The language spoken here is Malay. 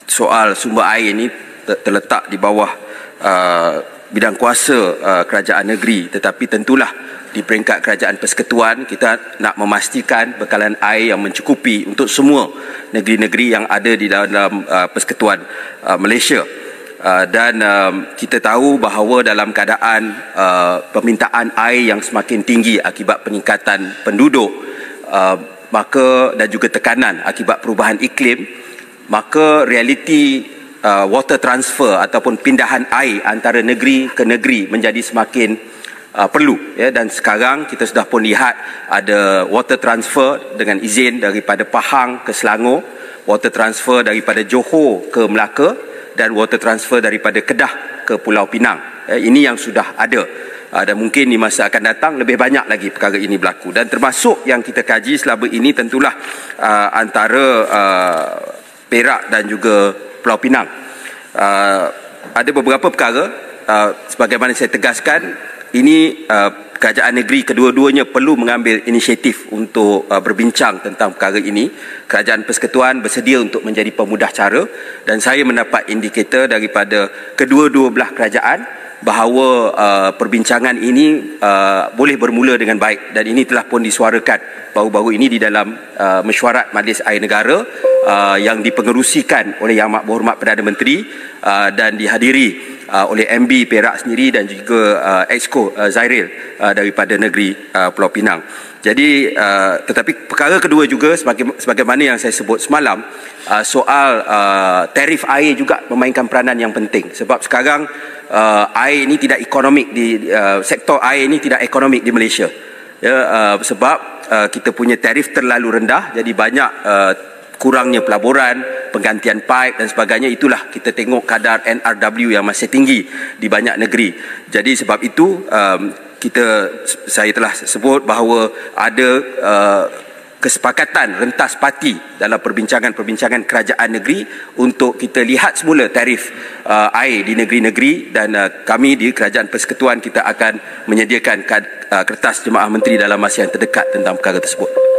soal sumber air ini terletak di bawah bidang kuasa kerajaan negeri, tetapi tentulah di peringkat kerajaan persekutuan kita nak memastikan bekalan air yang mencukupi untuk semua negeri-negeri yang ada di dalam persekutuan Malaysia. Dan kita tahu bahawa dalam keadaan permintaan air yang semakin tinggi akibat peningkatan penduduk, maka dan juga tekanan akibat perubahan iklim, maka realiti water transfer ataupun pindahan air antara negeri ke negeri menjadi semakin perlu, ya. Dan sekarang kita sudah pun lihat ada water transfer dengan izin daripada Pahang ke Selangor, water transfer daripada Johor ke Melaka, dan water transfer daripada Kedah ke Pulau Pinang. Ini yang sudah ada, dan mungkin di masa akan datang lebih banyak lagi perkara ini berlaku. Dan termasuk yang kita kaji selama ini tentulah antara Perak dan juga Pulau Pinang. Ada beberapa perkara, sebagaimana saya tegaskan, ini kerajaan negeri kedua-duanya perlu mengambil inisiatif untuk berbincang tentang perkara ini. Kerajaan persekutuan bersedia untuk menjadi pemudah cara, dan saya mendapat indikator daripada kedua-dua belah kerajaan bahawa perbincangan ini boleh bermula dengan baik, dan ini telah pun disuarakan baru-baru ini di dalam mesyuarat Majlis Air Negara yang dipengerusikan oleh Yang Amat Berhormat Perdana Menteri dan dihadiri oleh MB Perak sendiri dan juga Exco Zairil daripada negeri Pulau Pinang. Jadi tetapi perkara kedua juga sebagaimana yang saya sebut semalam, soal tarif air juga memainkan peranan yang penting, sebab sekarang air ini tidak ekonomik sektor air ini tidak ekonomik di Malaysia, ya, sebab kita punya tarif terlalu rendah, jadi banyak kurangnya pelaburan, penggantian pipe dan sebagainya. Itulah kita tengok kadar NRW yang masih tinggi di banyak negeri. Jadi sebab itu saya telah sebut bahawa ada kesepakatan rentas parti dalam perbincangan kerajaan negeri untuk kita lihat semula tarif air di negeri-negeri, dan kami di Kerajaan Persekutuan kita akan menyediakan kertas jemaah menteri dalam masa yang terdekat tentang perkara tersebut.